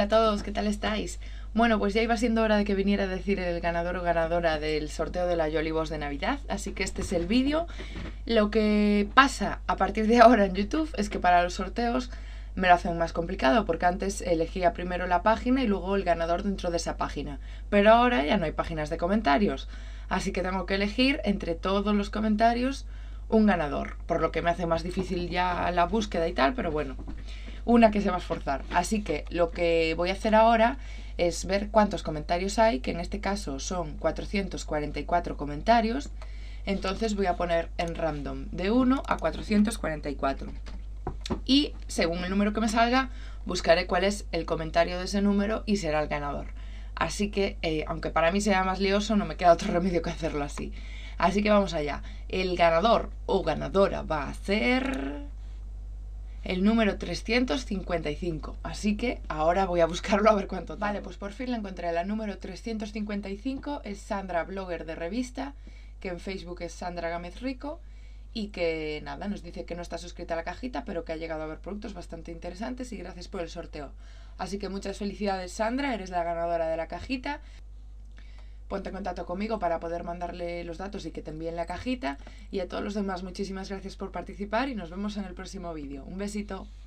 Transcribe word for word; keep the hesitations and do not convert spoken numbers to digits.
a todos, ¿qué tal estáis? Bueno, pues ya iba siendo hora de que viniera a decir el ganador o ganadora del sorteo de la Jolly Boss de Navidad, así que este es el vídeo. Lo que pasa a partir de ahora en YouTube es que para los sorteos me lo hacen más complicado, porque antes elegía primero la página y luego el ganador dentro de esa página, pero ahora ya no hay páginas de comentarios, así que tengo que elegir entre todos los comentarios un ganador, por lo que me hace más difícil ya la búsqueda y tal, pero bueno, una que se va a esforzar. Así que lo que voy a hacer ahora es ver cuántos comentarios hay, que en este caso son cuatrocientos cuarenta y cuatro comentarios. Entonces voy a poner en random de uno a cuatrocientos cuarenta y cuatro. Y según el número que me salga, buscaré cuál es el comentario de ese número y será el ganador. Así que, eh, aunque para mí sea más lioso, no me queda otro remedio que hacerlo así. Así que vamos allá. El ganador o ganadora va a ser el número trescientos cincuenta y cinco, así que ahora voy a buscarlo a ver cuánto tarda. Vale, pues por fin la encontré. La número trescientos cincuenta y cinco es Sandra, blogger de revista, que en Facebook es Sandra Gámez Rico, y que nada, nos dice que no está suscrita a la cajita, pero que ha llegado a ver productos bastante interesantes y gracias por el sorteo. Así que muchas felicidades, Sandra, eres la ganadora de la cajita. Ponte en contacto conmigo para poder mandarle los datos y que te envíen la cajita. Y a todos los demás, muchísimas gracias por participar y nos vemos en el próximo vídeo. Un besito.